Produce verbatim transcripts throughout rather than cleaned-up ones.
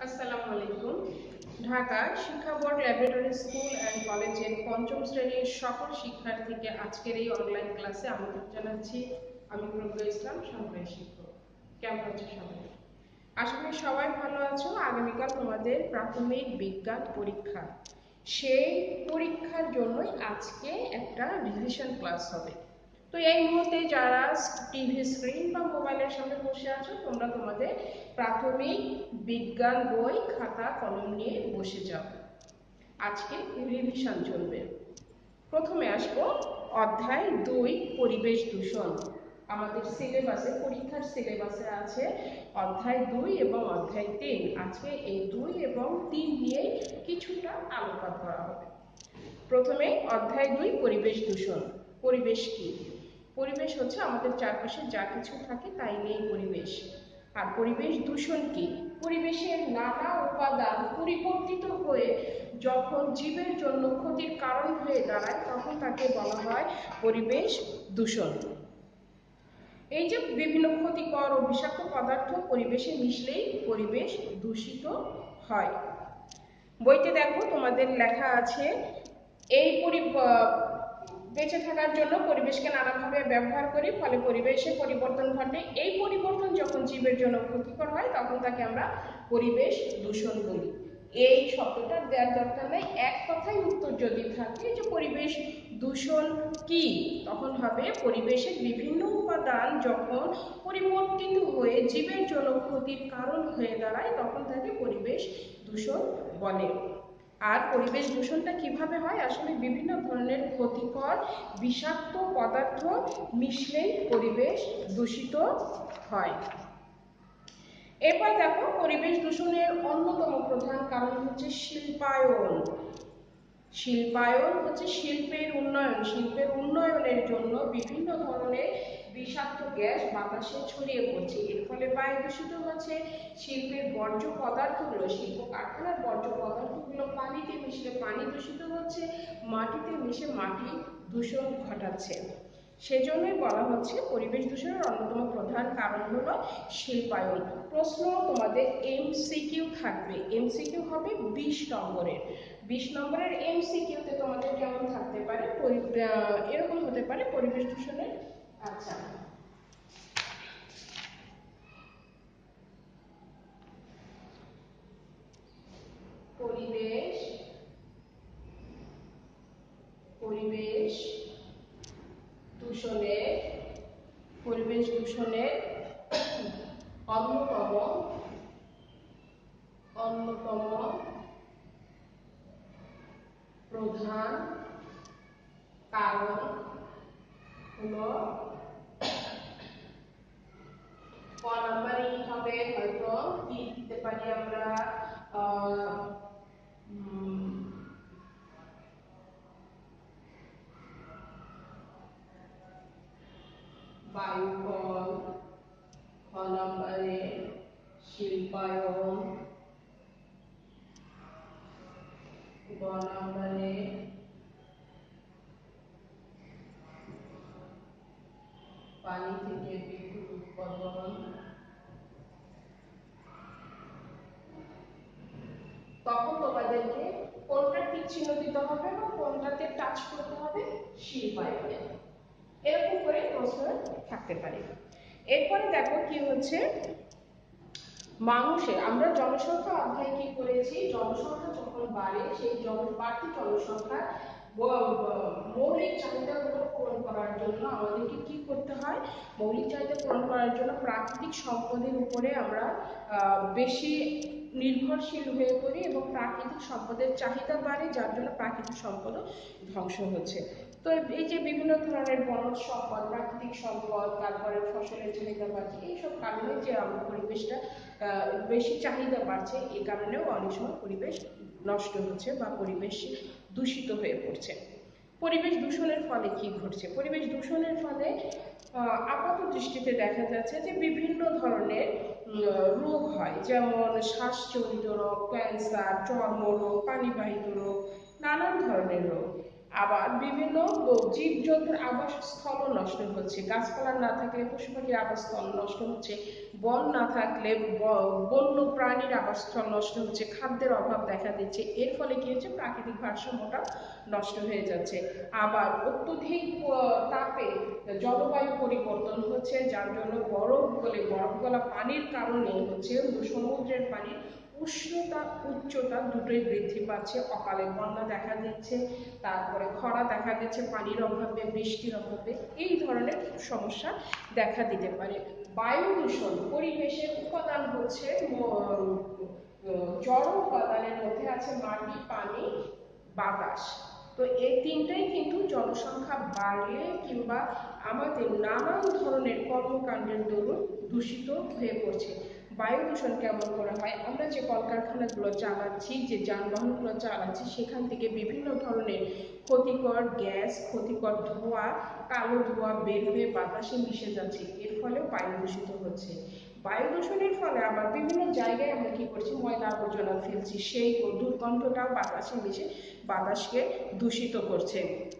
আসসালামু আলাইকুম। ঢাকা শিক্ষা বোর্ড ল্যাবরেটরি স্কুল অ্যান্ড কলেজের পঞ্চম শ্রেণীর সকল শিক্ষার্থীকে আজকের এই অনলাইন ক্লাসে আমন্ত্রণ জানাচ্ছি। আমি প্রজ্ঞা ইসলাম, সহকারী শিক্ষক। কেমন আছো সবাই? আশা করি সবাই ভালো আছো। আগামীকাল তোমাদের প্রাথমিক বিজ্ঞান পরীক্ষা, সেই পরীক্ষার জন্যই আজকে একটা রিভিশন ক্লাস হবে। তো এই মুহূর্তে যারা টিভি স্ক্রিন বা মোবাইলের সামনে বসে আছো, তোমরা তোমাদের প্রাথমিক বিজ্ঞান বই খাতা কলম নিয়ে বসে যাও। আজকে রিভিশন চলবে। প্রথমে আসবো অধ্যায় দুই, পরিবেশ দূষণ। আমাদের সিলেবাসে, পরীক্ষার সিলেবাসে আছে অধ্যায় দুই এবং অধ্যায় তিন। আজকে এই দুই এবং তিন নিয়ে কিছুটা আলোকপাত করা হবে। প্রথমে অধ্যায় দুই, পরিবেশ দূষণ। পরিবেশ কি? পরিবেশ হচ্ছে আমাদের চারপাশে যা কিছু থাকে তাই নিয়েই পরিবেশ। আর পরিবেশ দূষণ কি? পরিবেশের নানা উপাদান পরিবর্তিত হয়ে যখন জীবের জন্য ক্ষতির কারণ হয়ে দাঁড়ায়, তখন তাকে বলা হয় পরিবেশ দূষণ। এই যে বিভিন্ন ক্ষতিকর ও বিষাক্ত পদার্থ পরিবেশে মিশলেই পরিবেশ দূষিত হয়। বইতে দেখো তোমাদের লেখা আছে, এই বেঁচে থাকার জন্য পরিবেশকে নানাভাবে ব্যবহার করি, ফলে পরিবেশে পরিবর্তন ঘটে। এই পরিবর্তন যখন জীবের জন্য ক্ষতিকর হয়, তখন তাকে আমরা পরিবেশ দূষণ বলি। এই শব্দটা দেওয়ার দরকার নেই, এক কথায় উত্তর যদি থাকে যে পরিবেশ দূষণ কি, তখন হবে পরিবেশের বিভিন্ন উপাদান যখন পরিবর্তিত হয়ে জীবের জন্য ক্ষতির কারণ হয়ে দাঁড়ায়, তখন তাকে পরিবেশ দূষণ বলে। আর পরিবেশ দূষণটা কিভাবে হয়? আসলে বিভিন্ন ধরনের ক্ষতিকর বিষাক্ত পদার্থ মিশলেই পরিবেশ দূষিত হয়। এরপর দেখো, পরিবেশ দূষণের অন্যতম প্রধান কারণ হচ্ছে শিল্পায়ন। শিল্পায়ন হচ্ছে শিল্পের উন্নয়ন। শিল্পের উন্নয়নের জন্য বিভিন্ন ধরনের বিষাক্ত গ্যাস বাতাসে ছড়িয়ে পড়ছে, এর ফলে বায়ু দূষিত হচ্ছে। শিল্পের বর্জ্য পদার্থগুলো, শিল্প কারখানার বর্জ্য পদার্থগুলো পানিতে মিশলে পানি দূষিত হচ্ছে, মাটিতে মিশে মাটি দূষণ ঘটাচ্ছে। সেজন্যই বলা হচ্ছে পরিবেশ দূষণের অন্যতম প্রধান কারণ হলো শিল্পায়ন। প্রশ্ন তোমাদের এমসিকিউ থাকবে, এমসিকিউ হবে বিশ নম্বরের। বিশ নম্বরের এমসিকিউতে তোমাদের কেমন থাকতে পারে, এরকম হতে পারে পরিবেশ দূষণের। আচ্ছা, পরিবেশ পরিবেশ দূষণের পরিবেশ দূষণের অন্যতম অন্যতম প্রধান কারণ হলো, ক নাম্বারই হবে, হয়তো কি দিতে পারি আমরা, বায়ুকল, খ নম্বরে শিল্পায়ন, গ নম্বরে পানি থেকে বিদ্যুৎ উৎপাদন, তখন তোমাদেরকে কোনটা টিক চিহ্ন দিতে হবে বা কোনটাতে টাচ করতে হবে, শিল্পায়নে। এরকম করে প্রশ্ন থাকতে পারে। এরপরে দেখো কি হচ্ছে, মানুষের, আমরা জনসংখ্যা অধ্যায়ে কি করেছি, জনসংখ্যা যখন বাড়ে সেই বাড়তি জনসংখ্যা মৌলিক চাহিদাগুলো পূরণ করার জন্য আমাদেরকে কি করতে হয়, মৌলিক চাহিদা পূরণ করার জন্য প্রাকৃতিক সম্পদের উপরে আমরা বেশি নির্ভরশীল হয়ে পড়ি এবং প্রাকৃতিক সম্পদের চাহিদা বাড়ে, যার জন্য প্রাকৃতিক সম্পদও ধ্বংস হচ্ছে। তো এই যে বিভিন্ন ধরনের বনজ সম্পদ, প্রাকৃতিক সম্পদ, তারপরে ফসলের চাহিদা বাড়ছে, এইসব কারণে যে আমাদের পরিবেশটা বেশি চাহিদা বাড়ছে, এই কারণেও অনেক সময় পরিবেশ নষ্ট হচ্ছে বা পরিবেশ দূষিত হয়ে পড়ছে। পরিবেশ দূষণের ফলে কি ঘটছে? পরিবেশ দূষণের ফলে আপাত দৃষ্টিতে দেখা যাচ্ছে যে বিভিন্ন ধরনের রোগ হয়, যেমন শ্বাসজনিত রোগ, ক্যান্সার, চর্মরোগ, পানিবাহিত রোগ, নানান ধরনের রোগ। আবার বিভিন্ন জীবজন্তুর আবাসস্থলও নষ্ট হচ্ছে, গাছপালা না থাকলে পশু পাখির আবাসস্থল নষ্ট হচ্ছে, বন না থাকলে বন্য প্রাণীর আবাসস্থল নষ্ট হচ্ছে, খাদ্যের অভাব দেখা দিচ্ছে। এর ফলে কি হচ্ছে, প্রাকৃতিক ভারসাম্যটা নষ্ট হয়ে যাচ্ছে। আবার অত্যধিক তাপে জলবায়ু পরিবর্তন হচ্ছে, যার জন্য বরফ গলে বরফ গলা পানির কারণে হচ্ছে সমুদ্রের পানির উষ্ণতা উচ্চতা দুটোই বৃদ্ধি পাচ্ছে, অকালে বন্যা দেখা দিচ্ছে, তারপরে খরা দেখা দিচ্ছে, পানির অভাবে বৃষ্টির অভাবে এই ধরনের সমস্যা দেখা দিতে পারে। বায়ু দূষণ পরিবেশের উপাদান হচ্ছে জড় উপাদানের মধ্যে আছে মাটি, পানি, বাতাস। তো এই তিনটাই কিন্তু জনসংখ্যা বাড়লে কিংবা আমাদের নানান ধরনের কর্মকাণ্ডের দরুন দূষিত হয়ে পড়ছে। বায়ু দূষণ কেমন করে হয়, আমরা যে কলকারখানাগুলো চালাচ্ছি, যে যানবাহনগুলো চালাচ্ছি, সেখান থেকে বিভিন্ন ধরনের ক্ষতিকর গ্যাস, ক্ষতিকর ধোঁয়া, কালো ধোঁয়া বের হয়ে বাতাসে মিশে যাচ্ছে, এর ফলেও বায়ু দূষিত হচ্ছে। বায়ু দূষণের ফলে আবার বিভিন্ন জায়গায় আমরা কি করছি, ময়লা আবর্জনা ফেলছি, সেই দুর্গন্ধটাও বাতাসে মিশে বাতাসকে দূষিত করছে।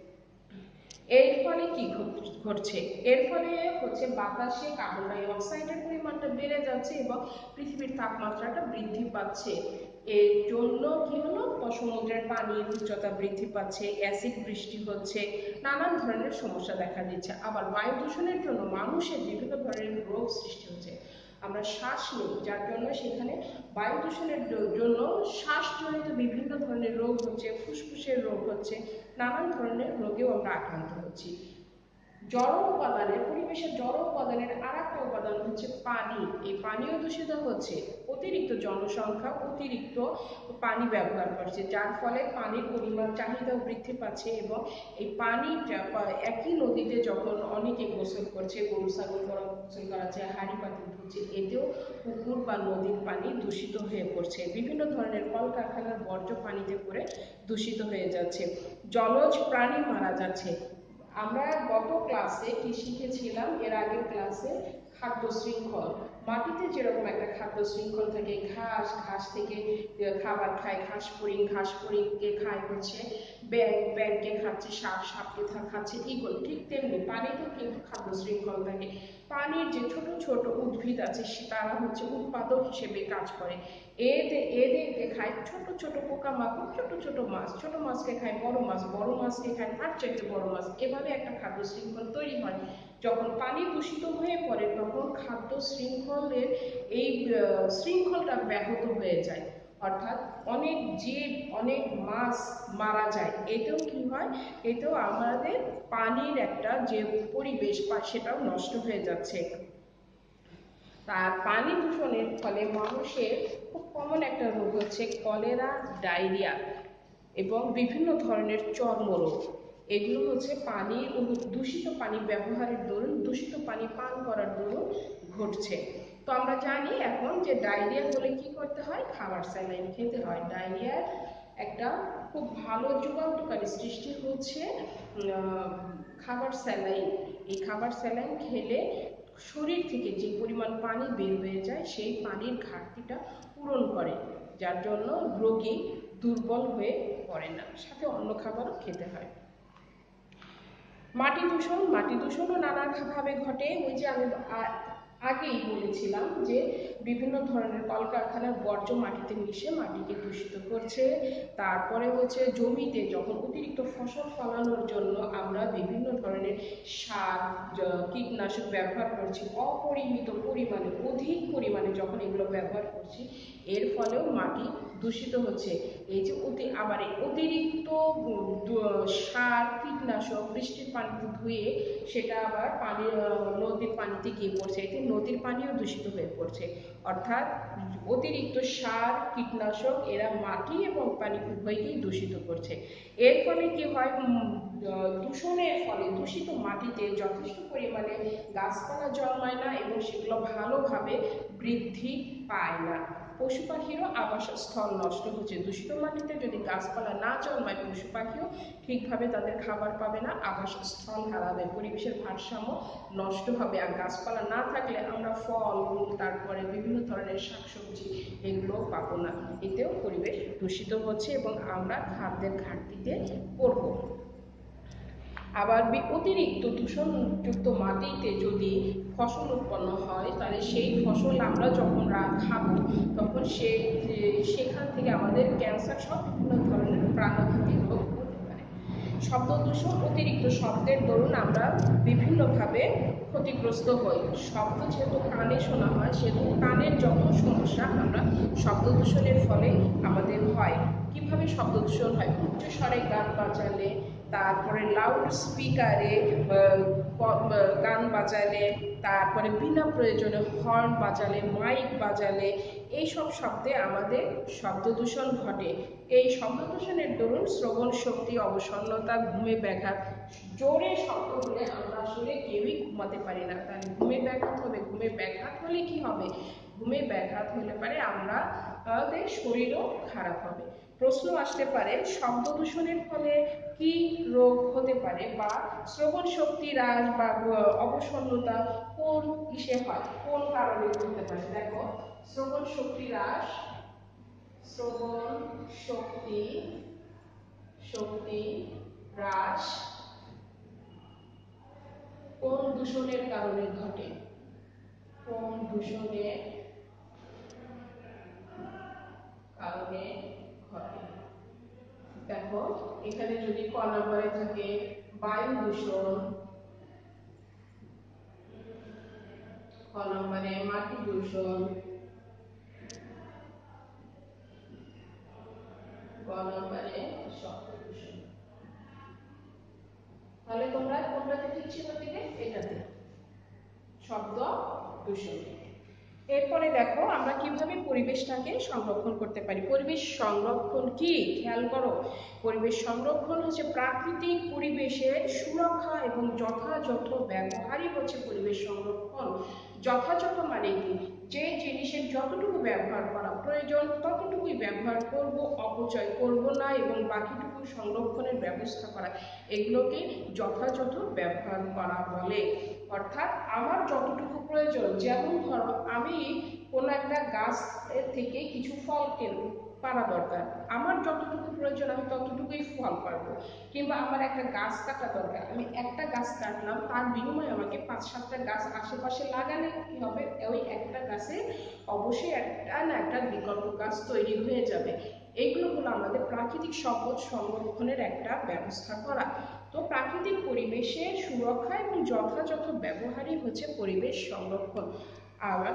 এর ফলে কি ঘটছে, এর ফলে হচ্ছে বাতাসে কার্বন ডাই অক্সাইডের পরিমাণটা বেড়ে যাচ্ছে এবং পৃথিবীর তাপমাত্রাটা বৃদ্ধি পাচ্ছে। এর জন্য কি হলো, সমুদ্রের পানির উচ্চতা বৃদ্ধি পাচ্ছে, অ্যাসিড বৃষ্টি হচ্ছে, নানান ধরনের সমস্যা দেখা দিচ্ছে। আবার বায়ু দূষণের জন্য মানুষের বিভিন্ন ধরনের রোগ সৃষ্টি হচ্ছে। আমরা শ্বাস নিই, যার জন্য সেখানে বায়ু দূষণের জন্য শ্বাসজনিত বিভিন্ন ধরনের রোগ হচ্ছে, ফুসফুসের রোগ হচ্ছে, নানান ধরনের রোগেও আমরা আক্রান্ত হচ্ছি। জড় উপাদানের পরিবেশের জড় উপাদানের আর একটা উপাদান হচ্ছে পানি। এই পানিও দূষিত হচ্ছে, অতিরিক্ত জনসংখ্যা অতিরিক্ত পানি ব্যবহার করছে, যার ফলে পানির পরিমাণ চাহিদাও বৃদ্ধি পাচ্ছে এবং এই পানি একই নদীতে যখন অনেকে গোসল করছে, গরু ছাগল করা গোসল করাচ্ছে, হাঁড়ি পাতিল ধুচ্ছে, এতেও পুকুর বা নদীর পানি দূষিত হয়ে পড়ছে, বিভিন্ন ধরনের কলকারখানার বর্জ্য পানিতে পড়ে দূষিত হয়ে যাচ্ছে, জলজ প্রাণী মারা যাচ্ছে। আমরা গত ক্লাসে কি শিখেছিলাম, এর আগের ক্লাসে খাদ্য শৃঙ্খল, মাটিতে যেরকম একটা খাদ্য শৃঙ্খল থাকে, ঘাস, ঘাস থেকে খাবার খায় ঘাস ফড়িং, ঘাস ফড়িংকে খায় হচ্ছে ব্যাঙ, ব্যাঙকে খাচ্ছে সাপ, সাপকে খাচ্ছে ঈগল, ঠিক তেমনি পানিতেও কিন্তু খাদ্য শৃঙ্খল থাকে। পানির যে ছোট ছোট উদ্ভিদ আছে তারা হচ্ছে উৎপাদক হিসেবে কাজ করে, এদের এদেরকে খায় ছোট ছোট পোকামাকড়, ছোট ছোট মাছ, ছোট মাছকে খায় বড় মাছ, বড় মাছকে খায় তার চাইতে বড় মাছ, এভাবে একটা খাদ্য শৃঙ্খল তৈরি হয়। যখন পানি দূষিত হয়ে পড়ে তখন খাদ্য শৃঙ্খলের এই শৃঙ্খলটা ব্যাহত হয়ে যায়, অর্থাৎ অনেক জীব, অনেক মাছ মারা যায়। এতেও কি হয়, এতেও আমাদের পানির একটা যে পরিবেশ সেটাও নষ্ট হয়ে যাচ্ছে। তার পানি দূষণের ফলে মানুষের খুব কমন একটা রোগ হচ্ছে কলেরা, ডায়রিয়া এবং বিভিন্ন ধরনের চর্মরোগ। এগুলো হচ্ছে পানি দূষিত পানি ব্যবহারের দরুন, দূষিত পানি পান করার দরুন ঘটছে। তো আমরা জানি এখন যে ডায়রিয়া হলে কি করতে হয়, খাবার স্যালাইন খেতে হয়। ডায়রিয়ার একটা খুব ভালো যুগান্তকারী সৃষ্টি হচ্ছে খাবার স্যালাইন। এই খাবার স্যালাইন খেলে শরীর থেকে যে পরিমাণ পানি বের হয়ে যায় সেই পানির ঘাটতিটা পূরণ করে, যার জন্য রোগী দুর্বল হয়ে পড়ে না, সাথে অন্য খাবারও খেতে হয়। মাটি দূষণ, মাটি দূষণও নানাভাবে ঘটে। ওই যে আমি আগেই বলেছিলাম যে বিভিন্ন ধরনের কলকারখানার বর্জ্য মাটিতে মিশে মাটিকে দূষিত করছে। তারপরে হচ্ছে জমিতে যখন অতিরিক্ত ফসল ফলানোর জন্য আমরা বিভিন্ন ধরনের সার, কীটনাশক ব্যবহার করছি, অপরিমিত পরিমাণে, অধিক পরিমাণে যখন এগুলো ব্যবহার করছি, এর ফলেও মাটি দূষিত হচ্ছে। এই যে অতি আবার অতিরিক্ত সার, কীটনাশক বৃষ্টির পানিতে ধুয়ে সেটা আবার পানি নদীর পানিতে গিয়ে পড়ছে, এতে নদীর পানিও দূষিত হয়ে পড়ছে। অর্থাৎ অতিরিক্ত সার, কীটনাশক এরা মাটি এবং পানি উভয়কেই দূষিত করছে। এর ফলে কি হয়, দূষণের ফলে দূষিত মাটিতে যথেষ্ট পরিমাণে গাছপালা জন্মায় না এবং সেগুলো ভালোভাবে বৃদ্ধি পায় না। পশু পাখিরও আবাসস্থল নষ্ট হচ্ছে। দূষিত মাটিতে যদি গাছপালা না জন্মায় পশু পাখিও ঠিকভাবে তাদের খাবার পাবে না, আবাসস্থল হারাবে, পরিবেশের ভারসাম্য নষ্ট হবে। আর গাছপালা না থাকলে আমরা ফল, তারপরে বিভিন্ন ধরনের শাকসবজি এগুলোও পাবো না, এতেও পরিবেশ দূষিত হচ্ছে এবং আমরা খাদ্যের ঘাটতিতে পড়ব। আবার অতিরিক্ত দূষণযুক্ত মাটিতে যদি ফসল উৎপন্ন হয় তাহলে সেই ফসল আমরা যখন খাবো তখন সে সেখান থেকে আমাদের ক্যান্সার সহ বিভিন্ন ধরনের প্রাণঘাতী রোগ হতে পারে। শব্দ দূষণ, অতিরিক্ত শব্দের দরুন আমরা বিভিন্নভাবে ক্ষতিগ্রস্ত হই। শব্দ যেহেতু কানে শোনা হয় সেহেতু কানের যত সমস্যা আমরা শব্দ দূষণের ফলে আমাদের হয়। কিভাবে শব্দ দূষণ হয়? উচ্চ স্বরে গান বাজালে, তারপরে লাউড স্পিকারে গান বাজালে, তারপরে বিনা প্রয়োজনে হর্ন বাজালে, মাইক বাজালে, এইসব শব্দে আমাদের শব্দ দূষণ ঘটে। এই শব্দ দূষণের দরুন শ্রবণ শক্তি, অবসন্নতা, ঘুমে ব্যাঘাত। জোরে শব্দ হলে আমরা আসলে কেউই ঘুমাতে পারি না, তাহলে ঘুমে ব্যাঘাত হবে। ঘুমে ব্যাঘাত হলে কি হবে? ঘুমে ব্যাঘাত হলে পারে আমরা আমাদের শরীরও খারাপ হবে। প্রশ্ন আসতে পারে শব্দ দূষণের ফলে কি রোগ হতে পারে, বা শ্রবণ শক্তি হ্রাস বা অবসন্নতা কোন ইসে হয়, কোন কারণে হতে পারে? দেখো, শ্রবণ শক্তি হ্রাস, শ্রবণ শক্তি শক্তি হ্রাস কোন দূষণের কারণে ঘটে? কোন দূষণের কারণে ঘটে? দেখো, এখানে যদি ক নম্বরে থাকে বায়ু দূষণ, ক নম্বরে মাটি দূষণ, ক নম্বরে শব্দ দূষণ। তাহলে তোমরা কোনটাতে ঠিক ছিল দিবে? এটাতে, শব্দ দূষণ। এরপরে দেখো আমরা কিভাবে পরিবেশটাকে সংরক্ষণ করতে পারি। পরিবেশ সংরক্ষণ কি? খেয়াল করো, পরিবেশ সংরক্ষণ হচ্ছে প্রাকৃতিক পরিবেশের সুরক্ষা এবং যথাযথ ব্যবহারই হচ্ছে পরিবেশ সংরক্ষণ। যথাযথ মানে কি? যে জিনিসের যতটুকু ব্যবহার করা প্রয়োজন ততটুকুই ব্যবহার করব, অপচয় করব না, এবং বাকিটুকু সংরক্ষণের ব্যবস্থা করা, এগুলোকে যথাযথ ব্যবহার করা বলে। অর্থাৎ আমার যতটুকু প্রয়োজন, যেমন ধরো আমি কোনো একটা গাছ থেকে কিছু ফল পারা দরকার, আমার যতটুকু প্রয়োজন আমি ততটুকুই ফল পারবো। কিংবা আমার একটা গাছ কাটা দরকার, আমি একটা গাছ কাটলাম, তার বিনিময়ে আমাকে পাঁচ সাতটা গাছ আশেপাশে লাগালে কি হবে? ওই একটা গাছে অবশ্যই একটা না একটা বিকল্প গাছ তৈরি হয়ে যাবে। এইগুলো হলো আমাদের প্রাকৃতিক সম্পদ সংরক্ষণের একটা ব্যবস্থা করা। তো প্রাকৃতিক পরিবেশের সুরক্ষা এবং যথাযথ ব্যবহারই হচ্ছে পরিবেশ সংরক্ষণ। আবার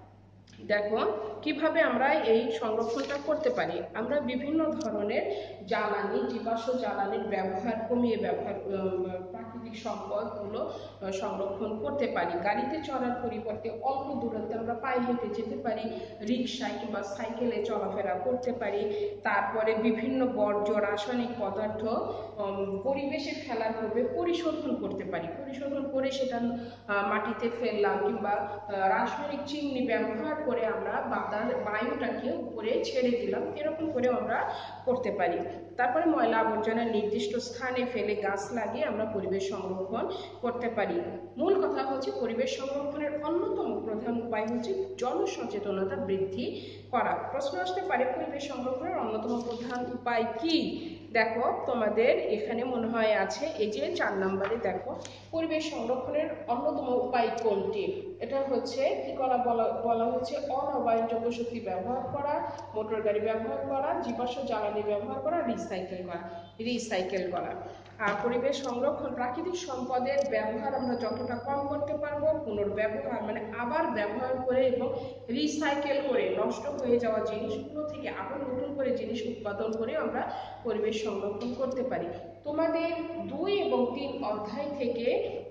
দেখো কিভাবে আমরা এই সংরক্ষণটা করতে পারি। আমরা বিভিন্ন ধরনের জ্বালানি, জীবাশ্ম জ্বালানির ব্যবহার কমিয়ে ব্যবহার প্রাকৃতিক সম্পদগুলো সংরক্ষণ করতে পারি। গাড়িতে চলার পরিবর্তে অল্প দূরত্বে আমরা পায়ে হেঁটে যেতে পারি, রিক্সায় কিংবা সাইকেলে চলাফেরা করতে পারি। তারপরে বিভিন্ন বর্জ্য রাসায়নিক পদার্থ পরিবেশে ফেলার পূর্বে পরিশোধন করতে পারি। পরিশোধন করে সেটা মাটিতে ফেললাম, কিংবা রাসায়নিক চিমনি ব্যবহার করে আমরা বায়ুটাকে উপরে ছেড়ে দিলাম, এরকম করে আমরা করতে পারি। তারপরে ময়লা আবর্জনা নির্দিষ্ট স্থানে ফেলে গাছ লাগিয়ে আমরা পরিবেশ সংরক্ষণ করতে পারি। মূল কথা হচ্ছে পরিবেশ সংরক্ষণের অন্যতম প্রধান উপায় হচ্ছে জনসচেতনতা বৃদ্ধি করা। প্রশ্ন আসতে পারে পরিবেশ সংরক্ষণের অন্যতম প্রধান উপায় কি? দেখো তোমাদের এখানে মনে হয় আছে এই যে চার নম্বরে, দেখো পরিবেশ সংরক্ষণের অন্যতম উপায় কোনটি? এটা হচ্ছে কি করা বলা বলা হচ্ছে অনবায়নযোগ্য শক্তি ব্যবহার করা, মোটর গাড়ি ব্যবহার করা, জীবাশ্ম জ্বালানি ব্যবহার করা, রিসাইকেল করা রিসাইকেল করা আর পরিবেশ সংরক্ষণ, প্রাকৃতিক সম্পদের ব্যবহার আমরা যতটা কম করতে পারবো, পুনর্ব্যবহার মানে আবার ব্যবহার করে এবং রিসাইকেল করে নষ্ট হয়ে যাওয়া জিনিসগুলো থেকে আবার নতুন করে জিনিস উৎপাদন করে আমরা পরিবেশ সংরক্ষণ করতে পারি। তোমাদের দুই এবং তিন অধ্যায় থেকে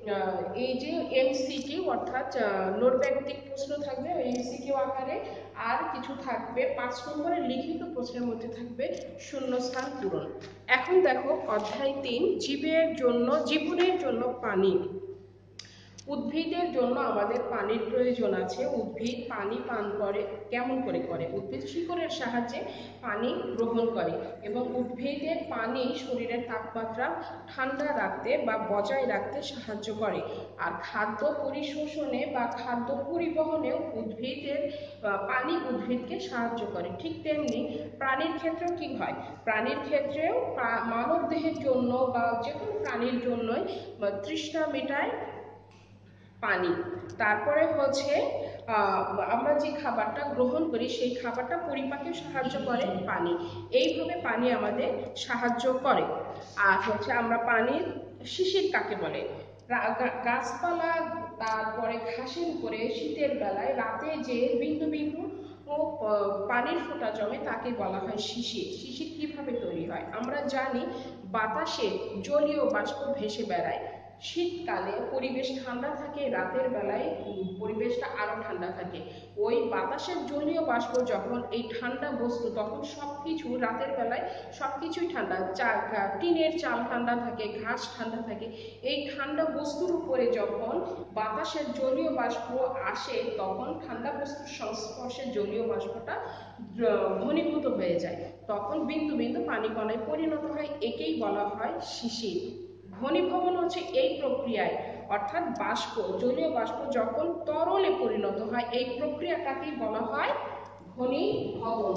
এই যে এমসিকিউ অর্থাৎ নোটব্যাংকিক প্রশ্ন থাকবে এমসিকিউ আকারে, আর কিছু থাকবে পাঁচ নম্বরের লিখিত প্রশ্নের মধ্যে থাকবে শূন্যস্থান পূরণ। এখন দেখো অধ্যায় তিন, জীবের জন্য জীবনের জন্য পানি। উদ্ভিদের জন্য আমাদের পানির প্রয়োজন আছে। উদ্ভিদ পানি পান করে কেমন করে করে? উদ্ভিদ শিকড়ের সাহায্যে পানি গ্রহণ করে এবং উদ্ভিদের পানি শরীরের তাপমাত্রা ঠান্ডা রাখতে বা বজায় রাখতে সাহায্য করে। আর খাদ্য পরিশোষণে বা খাদ্য পরিবহনেও উদ্ভিদের পানি উদ্ভিদকে সাহায্য করে। ঠিক তেমনি প্রাণীর ক্ষেত্রেও কি হয়? প্রাণীর ক্ষেত্রেও মানব দেহের জন্য বা যে কোনো প্রাণীর জন্যই তৃষ্ণা মেটায় পানি। তারপরে হচ্ছে আমরা যে খাবারটা গ্রহণ করি সেই খাবারটা পরিপাকে সাহায্য করে পানি। এইভাবে পানি আমাদের সাহায্য করে। আর হচ্ছে আমরা পানির শিশির কাকে বলে? গাছপালা তারপরে ঘাসের উপরে শীতের বেলায় রাতে যে বিন্দু বিন্দু পানির ফোঁটা জমে তাকে বলা হয় শিশির। শিশির কিভাবে তৈরি হয়? আমরা জানি বাতাসে জলীয় বাষ্প ভেসে বেড়ায়। শীতকালে পরিবেশ ঠান্ডা থাকে, রাতের বেলায় পরিবেশটা আরো ঠান্ডা থাকে। ওই বাতাসের জলীয় বাষ্প যখন এই ঠান্ডা বস্তু, তখন সবকিছু রাতের বেলায় সবকিছুই ঠান্ডা। টিনের চাল ঠান্ডা থাকে, ঘাস ঠান্ডা থাকে। এই ঠান্ডা বস্তুর উপরে যখন বাতাসের জলীয় বাষ্প আসে তখন ঠান্ডা বস্তুর সংস্পর্শে জলীয় বাষ্পটা ঘনীভূত হয়ে যায়, তখন বিন্দু বিন্দু পানি কণায় পরিণত হয়। একেই বলা হয় শিশির। ঘনীভবন হচ্ছে এই প্রক্রিয়ায়, অর্থাৎ বাষ্প, জলীয় বাষ্প যখন তরলে পরিণত হয় এই প্রক্রিয়াটাকেই বলা হয় ঘনীভবন।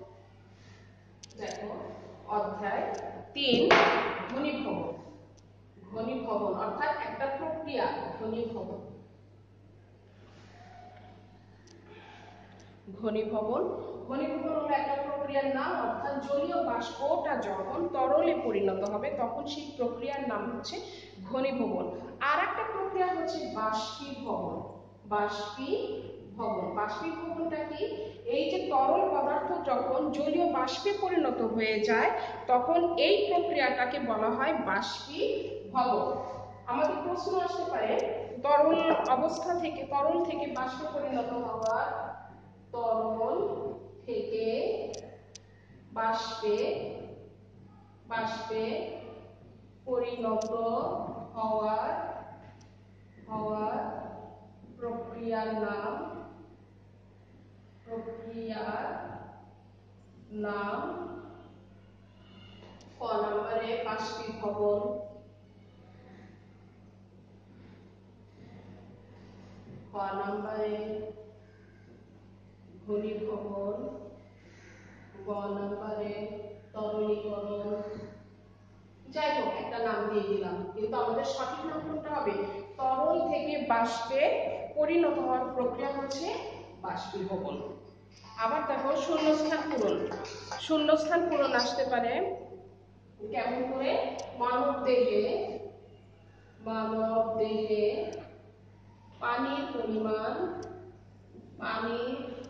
দেখো অধ্যায় তিন, ঘনীভবন। ঘনীভবন অর্থাৎ একটা প্রক্রিয়া, ঘনীভবন। ঘনীভবন ঘনীভবন হলো একটা প্রক্রিয়ার নাম, অর্থাৎ জলীয় বাষ্পটা যখন তরলে পরিণত হবে তখন সেই প্রক্রিয়ার নাম হচ্ছে ঘনীভবন। আর একটা প্রক্রিয়া হচ্ছে বাষ্পীভবন। বাষ্পীভবন বাষ্পীভবনটা কি? এই যে তরল পদার্থ যখন জলীয় বাষ্পে পরিণত হয়ে যায় তখন এই প্রক্রিয়াটাকে বলা হয় বাষ্পীভবন। আমাদের প্রশ্ন আসতে পারে তরল অবস্থা থেকে তরল থেকে বাষ্পে পরিণত হওয়া, তরল থেকে বাষ্পে বাষ্পে পরিণত হওয়ার হওয়ার প্রক্রিয়ার নাম প্রক্রিয়ার নাম ক নম্বরে বাষ্পীভবন, খ নম্বরে ঘনীভবন, গ নম্বরে তরলীকরণ। যাই হোক একটা নাম দিয়ে দিলাম, কিন্তু আমাদের সঠিক নাম কোনটা হবে? তরল থেকে বাষ্পে পরিণত হওয়ার প্রক্রিয়া হচ্ছে বাষ্পীভবন। আবার দেখো শূন্যস্থান পূরণ। শূন্যস্থান পূরণ আসতে পারে কেমন করে? মানব দেহে মানব দেহে পানির পরিমাণ পানির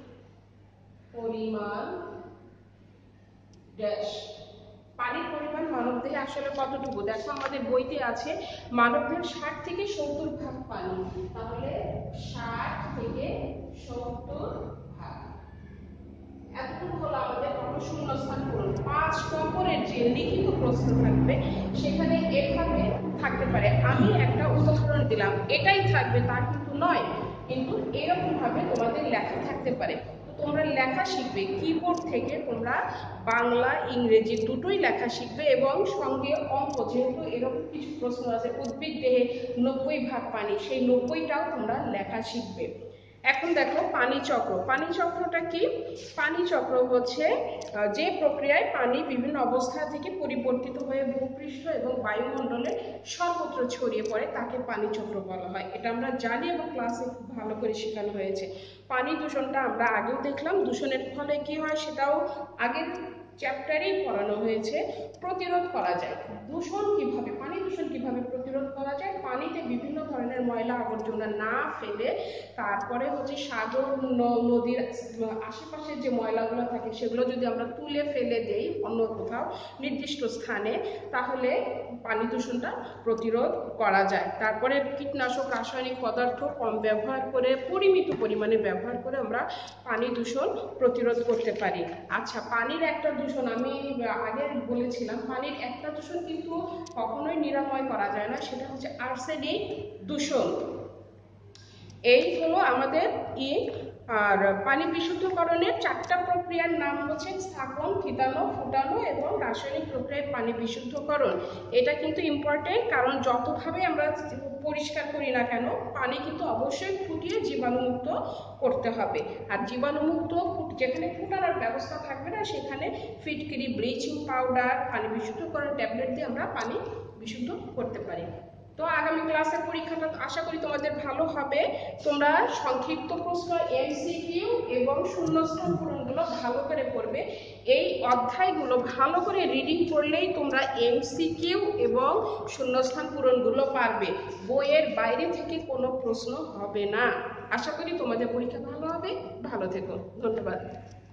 পরিমাণ ড্যাশ। পানির পরিমাণ মানবদেহে আসলে কতটুকু? দেখো আমাদের বইতে আছে মানবদেহের ষাট থেকে সত্তর ভাগ পানি, তাহলে ষাট থেকে সত্তর ভাগ। এতটুকু হলো আমাদের শূন্যস্থান পূরণ। পাঁচ নম্বরের যে লিখিত প্রশ্ন থাকবে সেখানে এভাবে থাকতে পারে। আমি একটা উদাহরণ দিলাম, এটাই থাকবে তা কিন্তু নয়, কিন্তু এরকম ভাবে তোমাদের লেখা থাকতে পারে। তোমরা লেখা শিখবে, কিবোর্ড থেকে তোমরা বাংলা ইংরেজি দুটোই লেখা শিখবে এবং সঙ্গে অঙ্ক, যেহেতু এরকম কিছু প্রশ্ন আছে উদ্ভিদ দেহে নব্বই ভাগ পানি, সেই নব্বইটাও তোমরা লেখা শিখবে। এখন দেখো পানি চক্র। পানি চক্রটা কি? পানি চক্র হচ্ছে যে প্রক্রিয়ায় পানি বিভিন্ন অবস্থা থেকে পরিবর্তিত হয়ে ভূপৃষ্ঠ এবং বায়ুমণ্ডলে সর্বত্র ছড়িয়ে পড়ে তাকে পানি চক্র বলা হয়। এটা আমরা জানি এবং ক্লাসে খুব ভালো করে শেখানো হয়েছে। পানি দূষণটা আমরা আগেও দেখলাম, দূষণের ফলে কি হয় সেটাও আগের চ্যাপ্টারেই পড়ানো হয়েছে। প্রতিরোধ করা যায় দূষণ কিভাবে, পানি দূষণ কিভাবে প্রতিরোধ করা যায়? পানিতে বিভিন্ন ধরনের ময়লা আবর্জনা না ফেলে, তারপরে হচ্ছে সাগর নদীর আশেপাশে যে ময়লাগুলো থাকে সেগুলো যদি আমরা তুলে ফেলে দেই অন্য কোথাও নির্দিষ্ট স্থানে, তাহলে পানি দূষণটা প্রতিরোধ করা যায়। তারপরে কীটনাশক রাসায়নিক পদার্থ কম ব্যবহার করে, পরিমিত পরিমাণে ব্যবহার করে আমরা পানি দূষণ প্রতিরোধ করতে পারি। আচ্ছা, পানির একটা দূষণ আমি আগে বলেছিলাম, পানির একটা দূষণ কিন্তু কখনোই নিরাময় করা যায় না, সেটা হচ্ছে আর্সেনিক দূষণ। এই হলো আমাদের ই। আর পানি বিশুদ্ধকরণের চারটা প্রক্রিয়ার নাম হচ্ছে স্থাপন, থিতানো, ফুটানো এবং রাসায়নিক প্রক্রিয়ায় পানি বিশুদ্ধকরণ। এটা কিন্তু ইম্পর্টেন্ট, কারণ যতভাবে আমরা পরিষ্কার করি না কেন পানি কিন্তু অবশ্যই ফুটিয়ে জীবাণুমুক্ত করতে হবে। আর জীবাণুমুক্ত যেখানে ফুটানোর ব্যবস্থা থাকবে না সেখানে ফিটকিরি, ব্লিচিং পাউডার, পানি বিশুদ্ধকরণ ট্যাবলেট দিয়ে আমরা পানি বিশুদ্ধ করতে পারি। তো আগামী ক্লাসের পরীক্ষাটা আশা করি তোমাদের ভালো হবে। তোমরা সংক্ষিপ্ত প্রশ্ন, এমসিকিউ এবং শূন্যস্থান পূরণগুলো ভালো করে পড়বে। এই অধ্যায়গুলো ভালো করে রিডিং করলেই তোমরা এমসিকিউ এবং শূন্যস্থান পূরণগুলো পারবে। বইয়ের বাইরে থেকে কোনো প্রশ্ন হবে না। আশা করি তোমাদের পরীক্ষা ভালো হবে। ভালো থেকো। ধন্যবাদ।